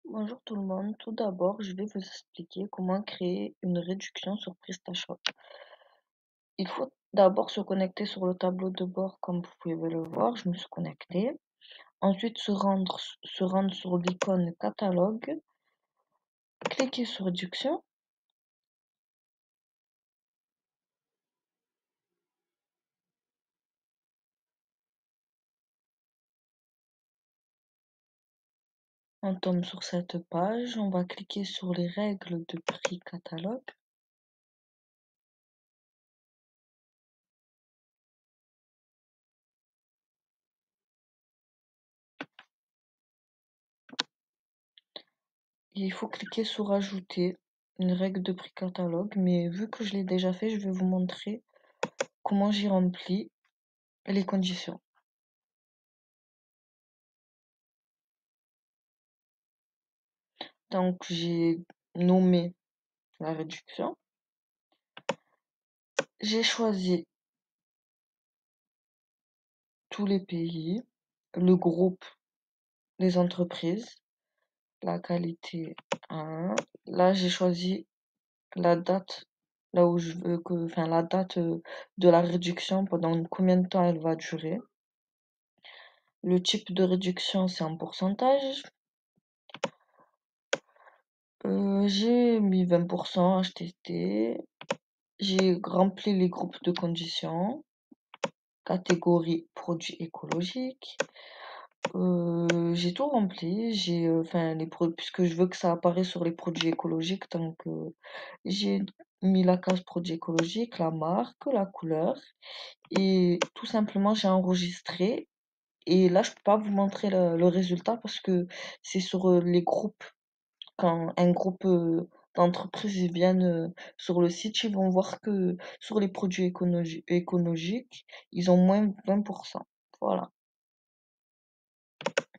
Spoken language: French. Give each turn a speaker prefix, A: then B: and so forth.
A: Bonjour tout le monde. Tout d'abord, je vais vous expliquer comment créer une réduction sur PrestaShop. Il faut d'abord se connecter sur le tableau de bord comme vous pouvez le voir. Je me suis connectée. Ensuite, se rendre sur l'icône catalogue, cliquer sur réduction. On tombe sur cette page. On va cliquer sur les règles de prix catalogue. Et il faut cliquer sur ajouter une règle de prix catalogue. Mais vu que je l'ai déjà fait, je vais vous montrer comment j'y remplis les conditions. Donc, j'ai nommé la réduction. J'ai choisi tous les pays, le groupe, les entreprises, la qualité 1. Là, j'ai choisi la date, là où je veux que, enfin, la date de la réduction, pendant combien de temps elle va durer. Le type de réduction, c'est en pourcentage. J'ai mis 20% HTT. J'ai rempli les groupes de conditions. Catégorie produits écologiques. J'ai tout rempli, enfin puisque je veux que ça apparaisse sur les produits écologiques, donc j'ai mis la case produits écologiques, la marque, la couleur, et tout simplement j'ai enregistré. Et là, je peux pas vous montrer le résultat parce que c'est sur les groupes. Quand un groupe d'entreprises ils viennent sur le site, ils vont voir que sur les produits écologiques, ils ont moins 20%. Voilà.